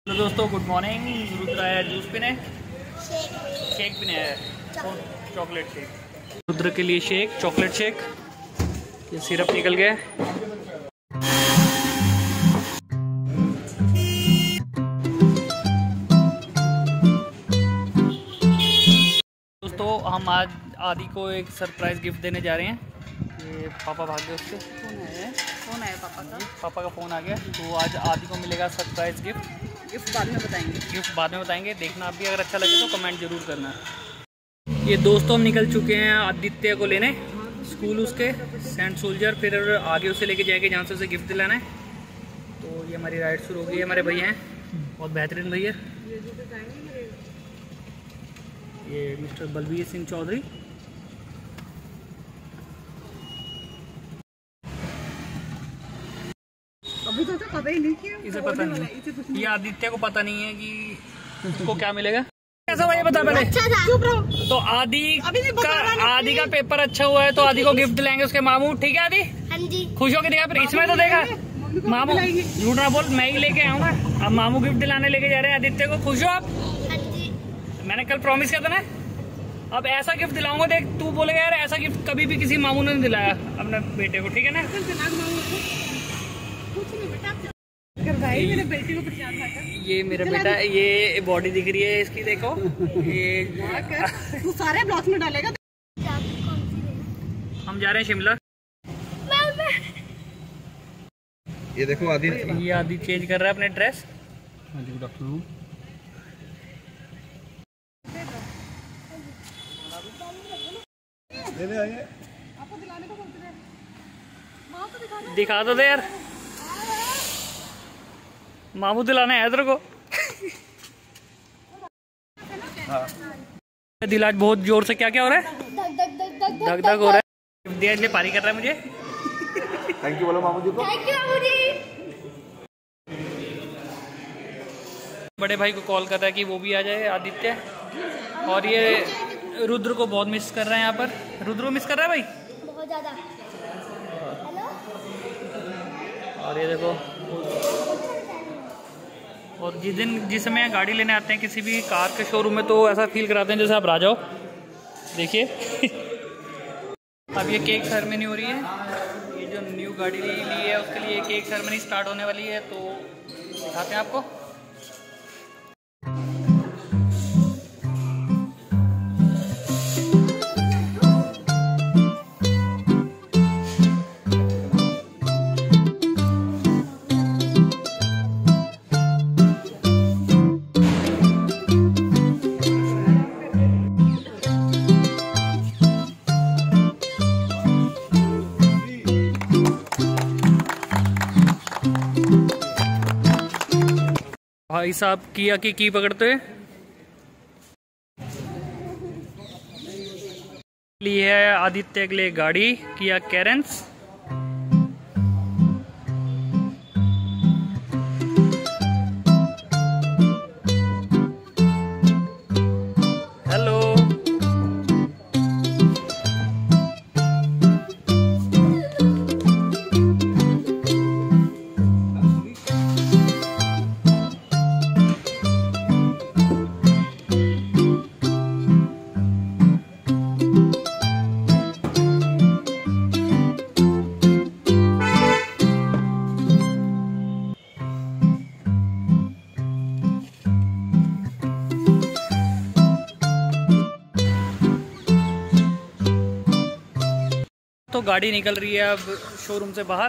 तो दोस्तों good morning. Rudra आया जूस पीने, शेक पीने आया, चॉकलेट शेक। रुद्र के लिए शेक, चॉकलेट शेक। ये सिरप निकल गया। दोस्तों हम आज आदि को एक सरप्राइज गिफ्ट देने जा रहे हैं। ये पापा भाग गए, उसके फोन आया पापा का। पापा का फ़ोन आ गया, तो आज आदि को मिलेगा सरप्राइज गिफ्ट। गिफ्ट बाद में बताएंगे। देखना आप भी, अगर अच्छा लगे तो कमेंट जरूर करना। ये दोस्तों हम निकल चुके हैं आदित्य को लेने स्कूल, उसके सेंट सोल्जर। फिर आगे उसे लेके जाएंगे जहाँ से उसे गिफ्ट दिलाना है। तो ये हमारी राइड शुरू हो गई है। हमारे भैया हैं, बहुत बेहतरीन भैया। ये मिस्टर बलबीर सिंह चौधरी। अभी तो पता ही नहीं किया, इसे पता नहीं है, ये आदित्य को पता नहीं है कि उसको क्या मिलेगा। कैसा भाई बता पहले। अच्छा था। तो आदि का पेपर अच्छा हुआ है, तो आदि को गिफ्ट दिलाएंगे उसके मामू। ठीक है आदि? हाँ जी। खुश होकर देखा, फिर इसमें तो देखा मामू, झूठ ना बोल, मैं ही लेके आऊंगा। अब मामू गिफ्ट दिलाने लेके जा रहे हैं आदित्य को। खुश हो आप? हाँ जी। मैंने कल प्रॉमिस किया था ना, अब ऐसा गिफ्ट दिलाऊंगा, देख तू बोलेगा यार ऐसा गिफ्ट कभी भी किसी मामू ने नहीं दिलाया अपने बेटे को। ठीक है ना? भाई मेरे बेटे को पहचान था। ये मेरा बेटा, ये बॉडी दिख रही है इसकी, देखो। ये तू सारे ब्लॉग्स में डालेगा। हम जा रहे हैं शिमला। ये देखो आदि, ये आदि चेंज कर रहा है अपने ड्रेस। दिखा दो यार, मामू दिलाने है तेरे को। दिल आज बहुत जोर से क्या क्या हो रहा है, धक धक हो रहा है। दिया इसलिए पारी कर रहा है मुझे। थैंक यू बोलो मामू जी को। थैंक यू बाबू जी। बड़े भाई को कॉल कर रहा है कि वो भी आ जाए आदित्य। और ये रुद्र को बहुत मिस कर रहे हैं यहाँ पर। रुद्र को मिस कर रहा है भाई बहुत ज्यादा। हेलो। और ये देखो, और जिस समय यहाँ गाड़ी लेने आते हैं किसी भी कार के शोरूम में, तो ऐसा फील कराते हैं जैसे आप राजा हो। देखिए अब ये केक सेरेमनी हो रही है। ये जो न्यू गाड़ी ली है उसके लिए केक सेरेमनी स्टार्ट होने वाली है, तो दिखाते हैं आपको। भाई साहब किया की पकड़ते ली है आदित्य के लिए गाड़ी किया कैरेंस। हेलो, तो गाड़ी निकल रही है अब शोरूम से बाहर।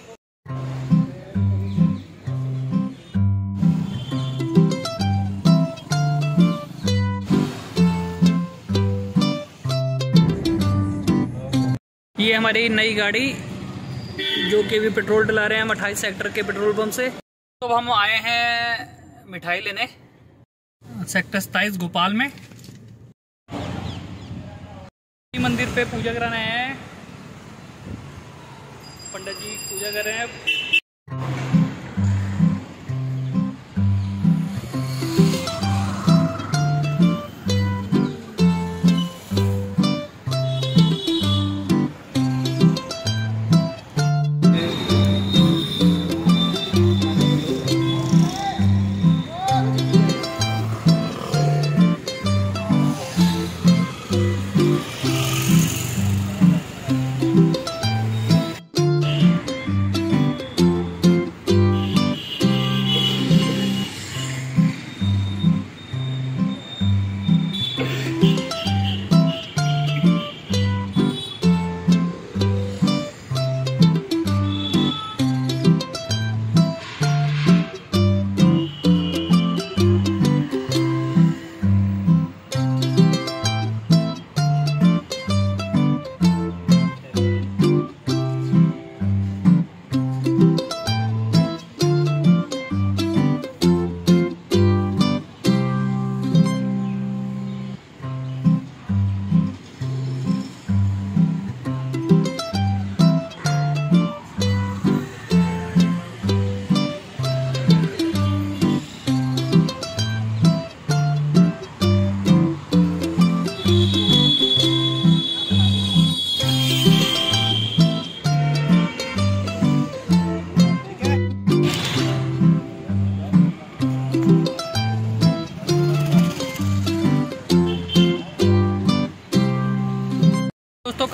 ये हमारी नई गाड़ी जो कि भी पेट्रोल डला रहे हैं हम 28 सेक्टर के पेट्रोल पंप से। तो हम आए हैं मिठाई लेने सेक्टर 27 गोपाल में। मंदिर पे पूजा कराने आए हैं, पंडित जी पूजा कर रहे हैं।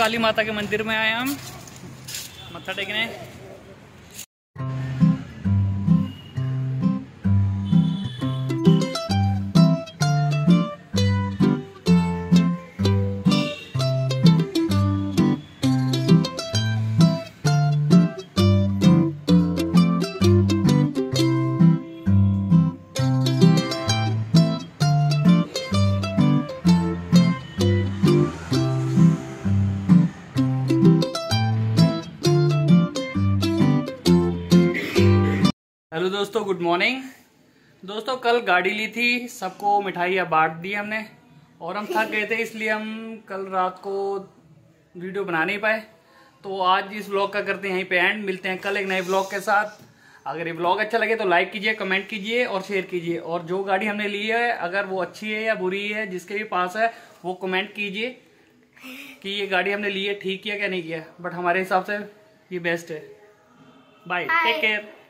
काली माता के मंदिर में आए हम मत्था टेकने। हेलो दोस्तों, गुड मॉर्निंग। दोस्तों कल गाड़ी ली थी, सबको मिठाइयाँ बांट दी हमने और हम थक गए थे, इसलिए हम कल रात को वीडियो बना नहीं पाए। तो आज इस व्लॉग का करते हैं यहीं पे एंड। मिलते हैं कल एक नए व्लॉग के साथ। अगर ये व्लॉग अच्छा लगे तो लाइक कीजिए, कमेंट कीजिए और शेयर कीजिए। और जो गाड़ी हमने ली है अगर वो अच्छी है या बुरी है, जिसके भी पास है वो कमेंट कीजिए कि ये गाड़ी हमने ली है ठीक किया क्या नहीं किया। बट हमारे हिसाब से ये बेस्ट है। Bye, take care.